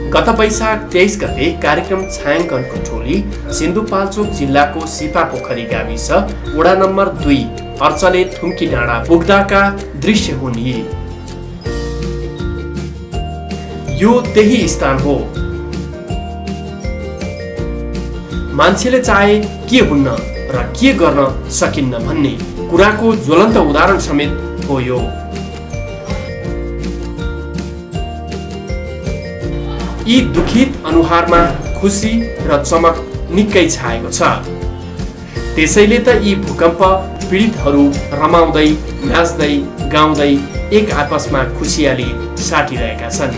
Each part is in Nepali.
गत वैशाख 23 गते कार्यक्रम छायाङ्कनको टोली सिन्धुपाल्चोक जिल्लाको सीपापोखरी गाविस वडा नम्बर 2 अर्चले थुम्की डाँडा पुग्दाका दृश्य हुन् यी। यो त्यही स्थान हो। मान्छेले चाहे के हुन्न र के गर्न सकिन्न भन्ने कुराको ज्वलन्त उदाहरण समेत हो यो। यी दुखित अनुहारमा खुसी र चमक निकै छाएको छ। त्यसैले त यी भूकम्प पीडितहरू रमाउँदै नाच्दै गाउँदै एक आपसमा खुसियाली साटिरहेका छन्।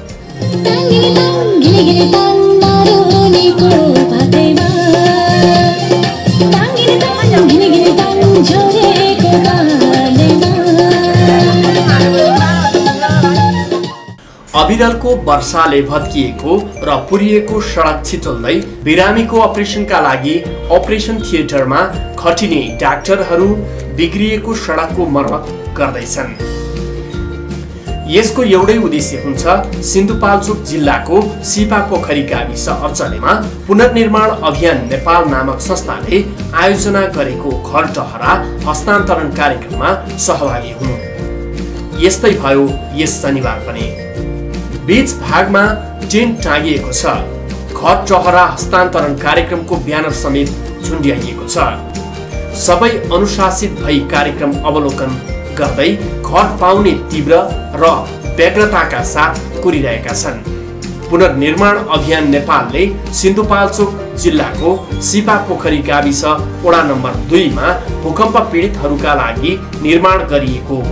अविरलको वर्षाले भत्किएको र पुरिएको सडक छिचोल्दै बिरामीको अपरेसनका लागि अपरेसन थिएटरमा खटिने डाक्टरहरू बिग्रिएको सडकको मर्मत गर्दैछन्। यसको एउटै उद्देश्य हुन्छ सिन्धुपाल्चोक जिल्लाको सीपापोखरी गाविस अर्चलेमा पुनर्निर्माण अभियान नेपाल नामक संस्थाले आयोजना गरेको घर टहरा हस्तान्तरण कार्यक्रममा सहभागी हुनु। यस्तै भयो यस शनिबार पनि। बीच भागमा टेन्ट टाँगिएको छ। घर टहरा हस्तान्तरण कार्यक्रमको ब्यानर समेत झुन्ड्याइएको छ। सबै अनुशासित भई कार्यक्रम अवलोकन गर्दै घर पाउने तीव्र र व्यग्रताका साथ कुरिरहेका छन्। पुनर्निर्माण अभियान नेपालले सिन्धुपाल्चोक जिल्लाको सीपापोखरी गाविस वडा नम्बर 2 मा भूकम्प पीडितहरूका लागि निर्माण गरिएको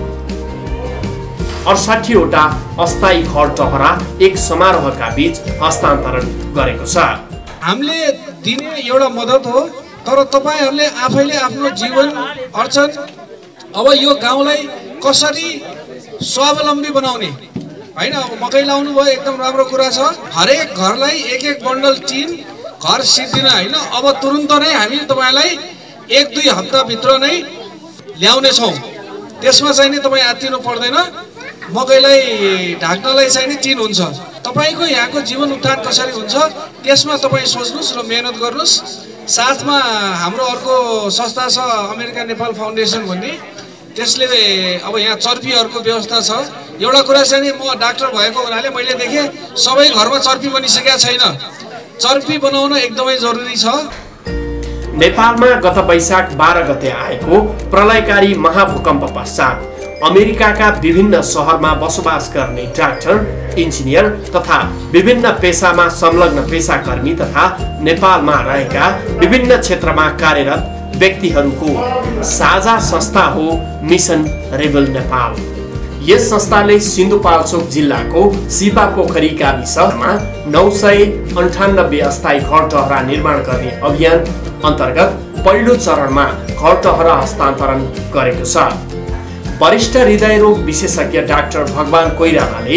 68 वटा अस्थायी घर टहरा एक समारोहका बीच हस्तान्तरण गरेको छ। हामीले दिने एउटा मद्दत हो, तर तपाईहरुले आफैले आफ्नो जीवन अर्चन अब यो गाउँलाई कसरी स्वावलम्बी बनाउने हैन। अब मकै लाउनु भयो, एकदम राम्रो कुरा छ। हरेक घरलाई एक एक बन्डल टिन घर सिद्धिन हैन। अब तुरुन्त नै हामी तपाईलाई 1-2 हप्ता भित्र नै ल्याउने छौं। त्यसमा चाहिँ नि तपाई आत्तिनु पर्दैन। मकैलाई ढाक्नलाई चाहिँ नि टिन हुन्छ। तपाईको यहाँको जीवन उत्थान कसरी हुन्छ त्यसमा तपाई सोच्नुस् र मेहनत गर्नुस्। साथमा हाम्रो अर्को संस्था छ अमेरिका नेपाल फाउन्डेसन भन्ने, त्यसले अब यहाँ चर्पीहरूको व्यवस्था छ। एउटा कुरा चाहिँ नि म डाक्टर भएको हुनाले मैले देखेँ सबै घरमा चर्पी बनिसकेका छैन। चर्पी बनाउन एकदमै जरुरी छ। नेपालमा गत वैशाख 12 गते आएको प्रलयकारी महाभूकम्प पश्चात अमेरिकाका विभिन्न शहरमा बसोबास गर्ने डाक्टर, इन्जिनियर तथा विभिन्न पेशामा संलग्न पेशाकर्मी तथा नेपालमा रहेका विभिन्न क्षेत्रमा कार्यरत व्यक्तिहरूको साझा संस्था हो मिसन रेबल नेपाल। यस संस्थाले सिन्धुपाल्चोक जिल्लाको सीपापोखरी गाविसमा 998 अस्थायी घर टहरा निर्माण गर्ने अभियान अन्तर्गत पहिलो चरणमा घर टहरा हस्तान्तरण गरेको छ। वरिष्ठ हृदयरोग विशेषज्ञ डाक्टर भगवान कोइरालाले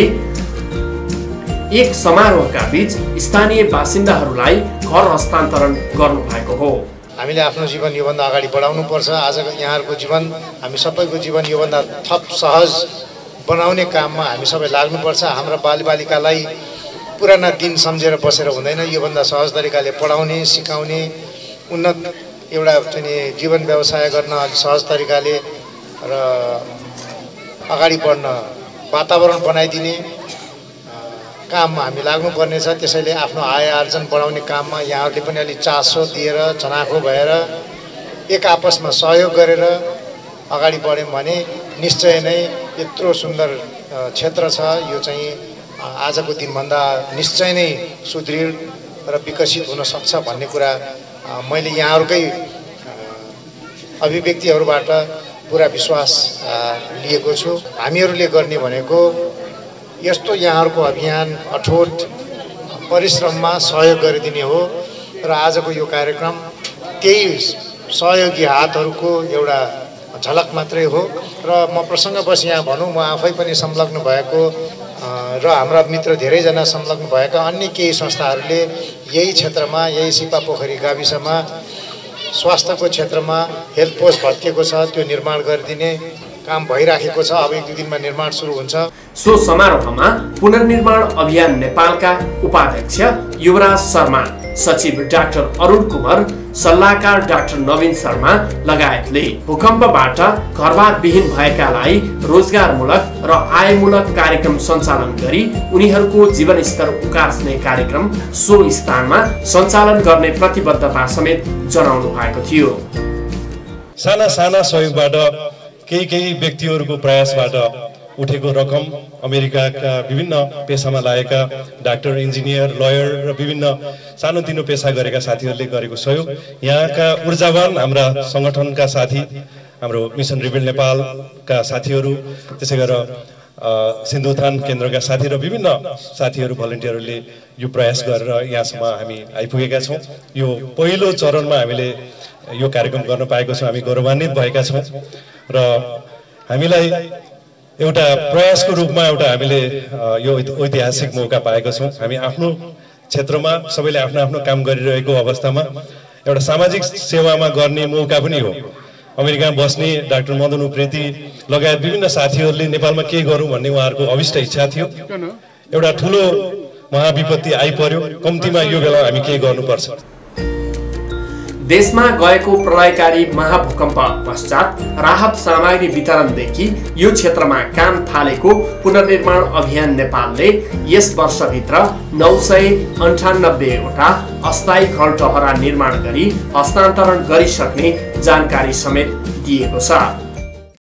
एक समारोहका बीच स्थानीय बासिन्दाहरूलाई घर हस्तान्तरण गर्नु भएको हो। हामीले आफ्नो जीवन योभन्दा अगाडि बढाउनु पर्छ। आजको यहाँहरूको जीवन, हामी सबैको जीवन योभन्दा थप सहज बनाउने काममा हामी सबै लाग्नुपर्छ। हाम्रा बालबालिकालाई पुराना दिन सम्झेर बसेर हुँदैन। योभन्दा सहज तरिकाले पढाउने, सिकाउने, उन्नत एउटा चाहिँ जीवन व्यवसाय गर्न सहज तरिकाले र अगाडि बढ्न वातावरण बनाइदिने काममा हामी लाग्नुपर्ने छ। त्यसैले आफ्नो आय आर्जन बढाउने काममा यहाँहरूले पनि अलि चासो दिएर चनाखो भएर एक आपसमा सहयोग गरेर अगाडि बढ्यौँ भने निश्चय नै यत्रो सुन्दर क्षेत्र छ। यो चाहिँ आजको दिनभन्दा निश्चय नै सुदृढ र विकसित हुन सक्छ भन्ने कुरा मैले यहाँहरूकै अभिव्यक्तिहरूबाट पूरा विश्वास लिएको छु। हामीहरूले गर्ने भनेको यस्तो यहाँहरूको अभियान अठोट परिश्रममा सहयोग गरिदिने हो र आजको यो कार्यक्रम त्यही सहयोगी हातहरूको एउटा झलक मात्रै हो। र म प्रसङ्गवश यहाँ भनौँ, म आफै पनि संलग्न भएको र हाम्रा मित्र धेरैजना संलग्न भएका अन्य केही संस्थाहरूले यही क्षेत्रमा, यही सीपापोखरी गाविसमा स्वास्थ्यको क्षेत्रमा हेल्थ पोस्ट भत्किएको छ, त्यो निर्माण गरिदिने काम भइराखेको छ। अब 1-2 दिनमा निर्माण सुरु हुन्छ। सो समारोहमा पुनर्निर्माण अभियान नेपालका उपाध्यक्ष युवराज शर्मा, सचिव डाक्टर अरुण कुमार, सल्लाहकार डाक्टर नवीन शर्मा लगायतले भूकम्पबाट घरबारविहीन भएकालाई रोजगारमूलक र आयमूलक कार्यक्रम सञ्चालन गरी उनीहरूको जीवनस्तर उकास्ने कार्यक्रम सो स्थानमा सञ्चालन गर्ने प्रतिबद्धता समेत जनाउनु भएको थियो। साना साना सहयोगबाट केही व्यक्तिहरूको प्रयासबाट उठेको रकम अमेरिकाका विभिन्न पेसामा लागेका डाक्टर, इन्जिनियर, लयर र विभिन्न सानोतिनो पेसा गरेका साथीहरूले गरेको सहयोग, यहाँका ऊर्जावान हाम्रा सङ्गठनका साथी, हाम्रो मिसन रिबिल्ड नेपालका साथीहरू, त्यसै गरेर सिन्धुत्थान केन्द्रका साथी र विभिन्न साथीहरू, भलन्टियरहरूले यो प्रयास गरेर यहाँसम्म हामी आइपुगेका छौँ। यो पहिलो चरणमा हामीले यो कार्यक्रम गर्न पाएको छौँ, हामी गौरवान्वित भएका छौँ र हामीलाई एउटा प्रयासको रूपमा हामीले यो ऐतिहासिक मौका पाएको छौँ। हामी आफ्नो क्षेत्रमा सबैले आफ्नो आफ्नो काम गरिरहेको अवस्थामा एउटा सामाजिक सेवामा गर्ने मौका पनि हो। अमेरिकामा बस्ने डाक्टर मदन उप्रेती लगायत विभिन्न साथीहरूले नेपालमा के गरौँ भन्ने उहाँहरूको अभिष्ट इच्छा थियो। एउटा ठुलो महाविपत्ति आइपर्यो, कम्तीमा यो बेला हामी के गर्नुपर्छ। देशमा गएको प्रलयकारी महाभूकम्प पश्चात राहत सामग्री वितरणदेखि यो क्षेत्रमा काम थालेको पुनर्निर्माण अभियान नेपालले यस वर्षभित्र 998 वटा अस्थायी घरटहरा निर्माण गरी हस्तान्तरण गरिसक्ने जानकारी समेत दिएको छ।